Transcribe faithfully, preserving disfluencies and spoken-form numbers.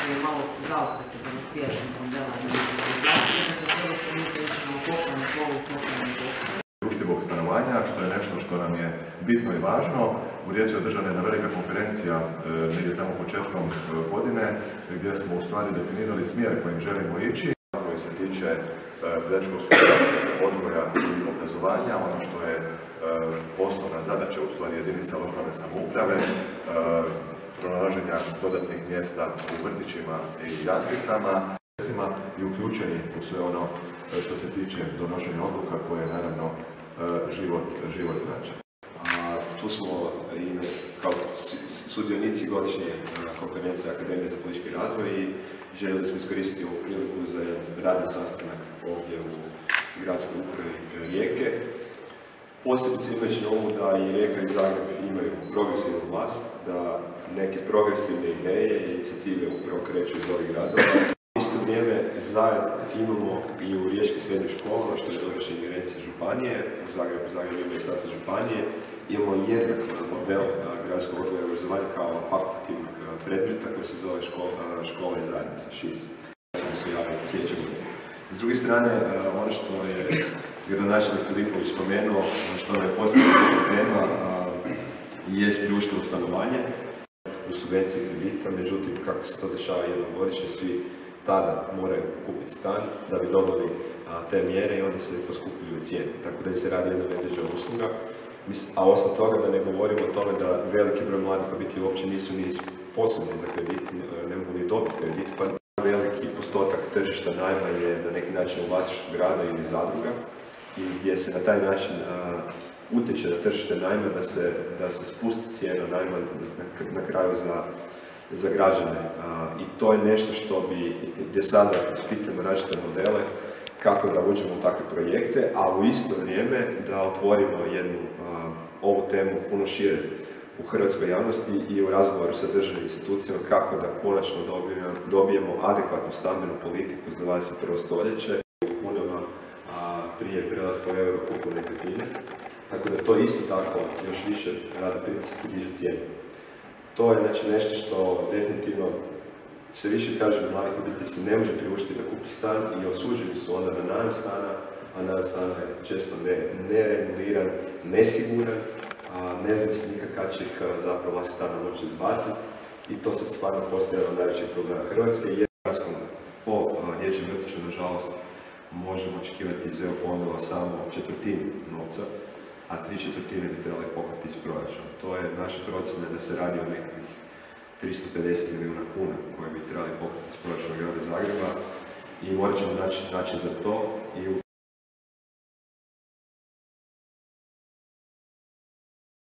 je malo zaokreće da nas prijašnjim modelama i zahtjeva, da sada smo mi ćemo poklani polu poklani boksu. Priuštivog stanovanja, što je nešto što nam je bitno i važno. U Rijeci je održana jedna velika konferencija negdje tamo početkom godine, gdje smo u stvari definirali smjer kojim želimo ići, koji se tiče predškolskog odgoja i obrazovanja, ono što je osnovna zadaća u stvari jedinica lokalne samouprave, pronalaženja dodatnih mjesta u vrtićima i jaslicama i uključeni u sve ono što se tiče donošenja odluka koje naravno život, život znači. Tu smo i kao sudionici godišnje konferencije Akademije za politički razvoj i željeli smo iskoristiti ovu priliku za radni sastanak ovdje u gradskoj upravi Rijeke. Posebice imajući na umu da i Rijeka i Zagreb imaju progresivnu vlast, da neke progresivne ideje i inicijative upravo kreću iz ovih gradova. U isto vrijeme zajedno imamo i u riječkim srednjim školama, što je dovrše ingerencije županije, u Zagrebu, Zagreb imaju status županije, imamo jednak model gradskog odgoja i obrazovanja kao fakultativnog predmeta koji se zove škola i zajednica, ŠIZ. Se javljaju sljedeće godine. S druge strane, ono što je Gradonačelnik Filipović spomenuo, što nam je posebno tema, je priuštivo stanovanje u subvenciji kredita, međutim, kako se to dešava jednogodišnje, svi tada moraju kupiti stan da bi dobili te mjere i onda se poskupljuju cijene. Tako da im se radi jedna medvjeđa usluga. A osim toga da ne govorimo o tome da veliki broj mladih obitelji uopće nisu ni sposobni za kredit, ne mogu ni dobiti kredit, pa veliki postotak tržišta najma je na neki način u vlasništvu grada ili zadruga i gdje se na taj način a, utječe na tržište najma da se, da se spusti cijena najma na, na kraju za, za građane. A, I to je nešto što bi, gdje sada ispitujemo različite modele, kako da uđemo u takve projekte, a u isto vrijeme da otvorimo jednu a, ovu temu puno šire u hrvatskoj javnosti i u razgovoru sa državnim institucijama kako da konačno dobijemo, dobijemo adekvatnu stambenu politiku za dvadeset prvo stoljeće u kunama a, prije prelaska u euro kupu nekretnine. Tako da to isto tako još više rada pritisak i diže cijene. To je znači nešto što definitivno se više kaže da mladih obitelji se ne može priuštiti da kupi stan i osuđeni su onda na najam stana, a najam stana je često nereguliran, nesiguran, a ne zna se nikad kad će ih zapravo vlasnik stana moći izbaciti i to se stvarno postaje jedan od najvećih problema Hrvatske jer po dječjem vrtiću, nažalost, možemo očekivati iz E U fondova samo četvrtinu novca, a tri četvrtine bi trebali pokriti iz proračuna. To je naša procjena da se radi o nekakvih tristo pedeset milijuna kuna koje bi trebali pokriti iz proračuna grada Zagreba i morat ćemo naći način za to i u